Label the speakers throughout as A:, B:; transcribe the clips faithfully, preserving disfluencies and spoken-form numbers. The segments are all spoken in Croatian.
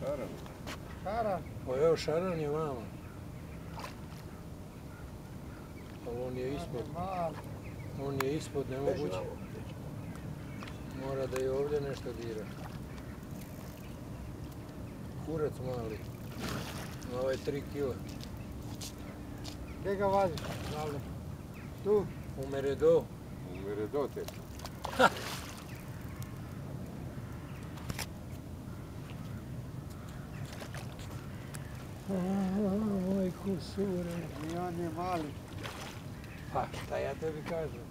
A: Šaran.
B: Šaran?
C: Pa evo šaran je vama. Ali on je ispod. On je ispod, nemoguće. Mora da je ovdje nešto dira. Kurac mali. Na ovaj tri kila.
B: Gdje ga vaziš? Tu?
C: U Meredo.
A: U Meredo te.
C: Moj kusure.
B: I on je mali.
C: Pa šta ja tebi kažem?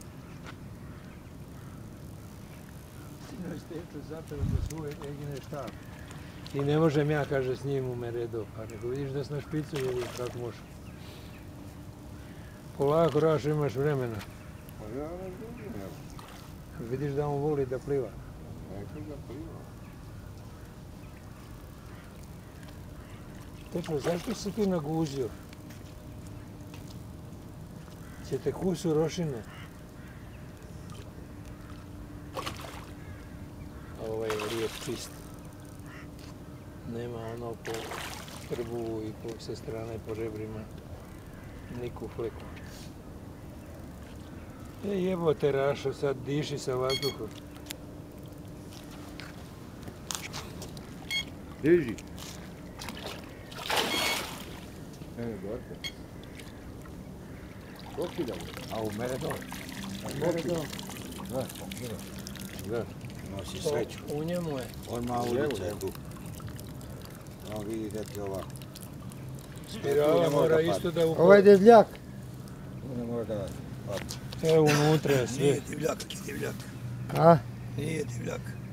C: Sinoć Steto zapeo za svoj Egine štab. I ne možem ja, kaže, s njim u Meredo. Pa nego vidiš da si na špicu ili kako može. Polako, Rašo, imaš vremena.
A: Pa ja razumijem.
C: Vidiš da on voli da pliva.
A: Nekaj da pliva.
C: Tečno, zašto si ti naguzio? Će te kusu rošine? A ovaj je lijep čist. Nema ono po trbu i po sve strane po žebrima. Niku fleku. E jebote Rašo, sad diši sa vazduhom.
A: Diži. Ene, dorte. Kokidamo.
C: A u Meredo?
B: Meredo.
A: Znaš, znaš.
D: Nosi sreću.
C: U njemu je.
D: Odmah ulica je tu. On vidi da ti ovako.
C: Spirala mora isto da upada.
B: Ovo je divljak.
D: Tu ne mora da vadi.
C: Evo unutra je sve.
D: Nije divljak, divljak.
B: A?
D: Nije divljak.